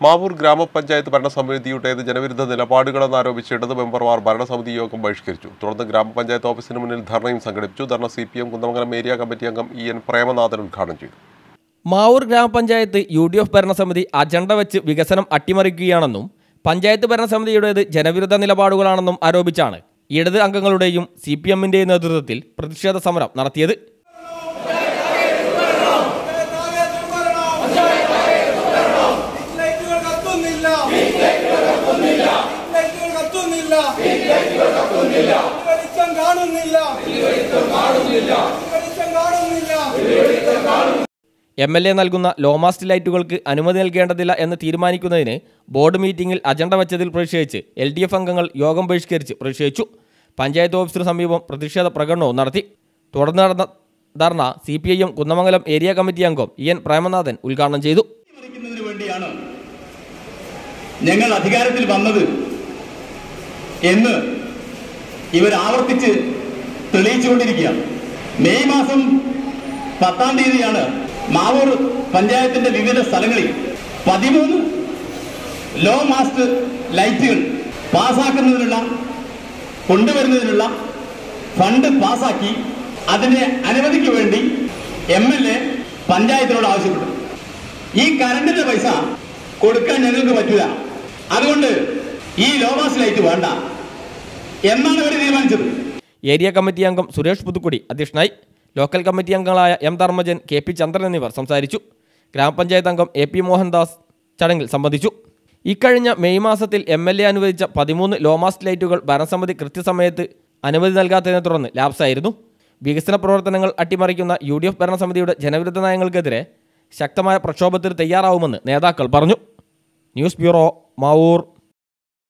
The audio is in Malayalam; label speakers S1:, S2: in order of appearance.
S1: മാവൂർ ഗ്രാമപഞ്ചായത്ത് ഭരണസമിതിയുടേത് ജനവിരുദ്ധ നിലപാടുകളെന്നാരോപിച്ച് ഇടത് മെമ്പർമാർ ഭരണസമിതി യോഗം ബഹിഷ്കരിച്ചു. തുടർന്ന് ഗ്രാമപഞ്ചായത്ത് ഓഫീസിന് മുന്നിൽ ധർണയും സംഘടിപ്പിച്ചു. Dharna CPM Kunnamangalam area committee അംഗം EN പ്രേമനാഥൻ ഉദ്ഘാടനം ചെയ്തു.
S2: മാവൂർ ഗ്രാമപഞ്ചായത്ത് UDF ഭരണസമിതി അജണ്ട വെച്ച് വികസനം അട്ടിമറിക്കുകയാണെന്നും പഞ്ചായത്ത് ഭരണസമിതിയുടേത് ജനവിരുദ്ധ നിലപാടുകളാണെന്നും ആരോപിച്ചാണ് ഇടത് അംഗങ്ങളുടെയും CPMന്റെയും നേതൃത്വത്തിൽ പ്രതിഷേധ സമരം നടത്തിയത്. MLA നൽകുന്ന ലോമാസ്റ്റ് ലൈറ്റുകൾക്ക് അനുമതി നൽകേണ്ടതില്ല എന്ന് തീരുമാനിക്കുന്നതിന് ബോർഡ് മീറ്റിംഗിൽ അജണ്ട വച്ചതിൽ പ്രതിഷേധിച്ച് LDF അംഗങ്ങൾ യോഗം ബഹിഷ്കരിച്ച് പ്രതിഷേധിച്ചു. പഞ്ചായത്ത് ഓഫീസിന് സമീപം പ്രതിഷേധ പ്രകടനവും നടത്തി. തുടർന്ന് നടന്ന dharna CPIM Kunnamangalam area committee അംഗം EN പ്രേമനാഥൻ ഉദ്ഘാടനം ചെയ്തു.
S3: ഞങ്ങൾ അധികാരത്തിൽ വന്നത് എന്ന് ഇവർ ആവർത്തിച്ച് തെളിയിച്ചുകൊണ്ടിരിക്കുകയാണ്. മെയ് മാസം 10-ാം തീയതിയാണ് മാവൂർ പഞ്ചായത്തിന്റെ വിവിധ സ്ഥലങ്ങളിൽ 13 ലോ മാസ്റ്റ് ലൈറ്റുകൾ പാസ്സാക്കുന്നതിനുള്ള കൊണ്ടുവരുന്നതിനുള്ള ഫണ്ട് പാസ്സാക്കി അതിന്റെ അനുമതിക്ക് വേണ്ടി MLA പഞ്ചായത്തിനോട് ആവശ്യപ്പെട്ടു. ഈ കറണ്ടിന്റെ പൈസ കൊടുക്കാൻ ഞങ്ങൾക്ക് പറ്റില്ല, അതുകൊണ്ട് ഈ ലോ മാസ്റ്റ് ലൈറ്റ് വേണ്ട എന്നാണ് അവർ തീരുമാനിച്ചത്.
S2: ഏരിയ കമ്മിറ്റി അംഗം സുരേഷ് പുതുക്കുടി അധ്യക്ഷനായി. ലോക്കൽ കമ്മിറ്റി അംഗങ്ങളായ M ധർമ്മജൻ, KP ചന്ദ്രൻ എന്നിവർ സംസാരിച്ചു. ഗ്രാമപഞ്ചായത്ത് അംഗം AP മോഹൻദാസ് ചടങ്ങിൽ സംബന്ധിച്ചു. ഇക്കഴിഞ്ഞ മെയ് മാസത്തിൽ MLA അനുവദിച്ച 13 ലോമാസ്റ്റ് ലൈറ്റുകൾ ഭരണസമിതി കൃത്യസമയത്ത് അനുമതി നൽകാത്തതിനെ തുടർന്ന് ലാപ്സായിരുന്നു. വികസന പ്രവർത്തനങ്ങൾ അട്ടിമറിക്കുന്ന UDF ഭരണസമിതിയുടെ ജനവിരുദ്ധ നയങ്ങൾക്കെതിരെ ശക്തമായ പ്രക്ഷോഭത്തിന് തയ്യാറാവുമെന്ന് നേതാക്കൾ പറഞ്ഞു. News bureau, Mavoor.